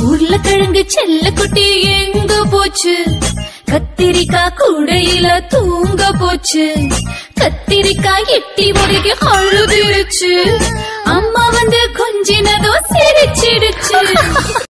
உருளைக்கிழங்கு செல்ல குட்டி எங்க போச்சு? கத்திரிக்காய் கூடையில தூங்க போச்சு. கத்திரிக்காய் எட்டி முறைக்கு அழுதுருச்சு. அம்மா வந்து கொஞ்சினதோ சிரிச்சிடுச்சு.